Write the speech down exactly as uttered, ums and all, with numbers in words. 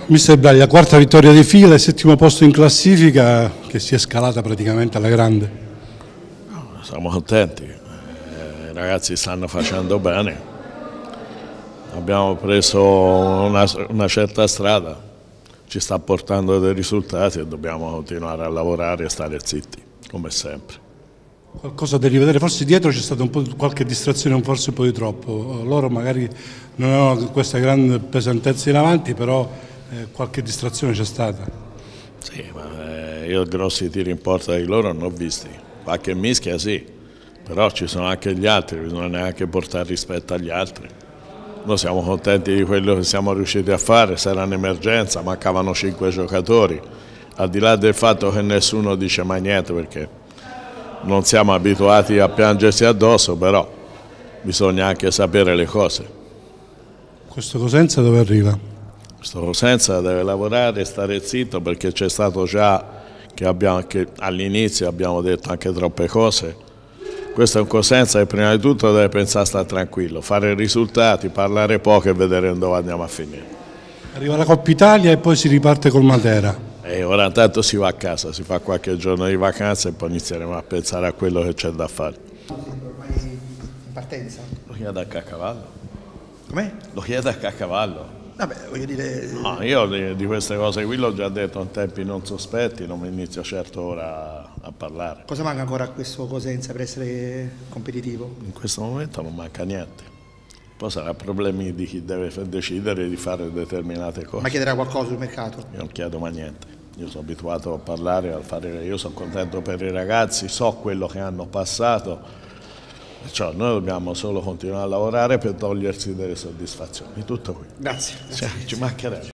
Mister Braglia, quarta vittoria di fila e settimo posto in classifica che si è scalata praticamente alla grande. No, siamo contenti, eh, i ragazzi stanno facendo bene, abbiamo preso una, una certa strada, ci sta portando dei risultati e dobbiamo continuare a lavorare e stare zitti, come sempre. Qualcosa da rivedere, forse dietro c'è stata un po' qualche distrazione, forse un po' di troppo, loro magari non avevano questa grande pesantezza in avanti, però eh, qualche distrazione c'è stata. Sì, ma eh, io grossi tiri in porta di loro non ho visti, qualche mischia sì, però ci sono anche gli altri, bisogna neanche portare rispetto agli altri. Noi siamo contenti di quello che siamo riusciti a fare, se era un'emergenza, mancavano cinque giocatori, al di là del fatto che nessuno dice mai niente perché non siamo abituati a piangersi addosso, però bisogna anche sapere le cose. Questo Cosenza dove arriva? Questo Cosenza deve lavorare e stare zitto perché c'è stato già che, che all'inizio abbiamo detto anche troppe cose. Questo è un Cosenza che prima di tutto deve pensare a stare tranquillo, fare risultati, parlare poco e vedere dove andiamo a finire. Arriva la Coppa Italia e poi si riparte col Matera. E ora intanto si va a casa, si fa qualche giorno di vacanza e poi inizieremo a pensare a quello che c'è da fare. Ormai in partenza? Lo chiede a Caccavallo. Com'è? Lo chiede a Caccavallo. Vabbè, voglio dire... No, io di, di queste cose qui l'ho già detto in tempi non sospetti, non mi inizio certo ora a, a parlare. Cosa manca ancora a questo Cosenza per essere competitivo? In questo momento non manca niente. Poi sarà problemi di chi deve decidere di fare determinate cose. Ma chiederà qualcosa sul mercato? Io non chiedo mai niente. Io sono abituato a parlare, a fare, io sono contento per i ragazzi, so quello che hanno passato, perciò noi dobbiamo solo continuare a lavorare per togliersi delle soddisfazioni, tutto qui. Grazie. Cioè, ci mancherebbe.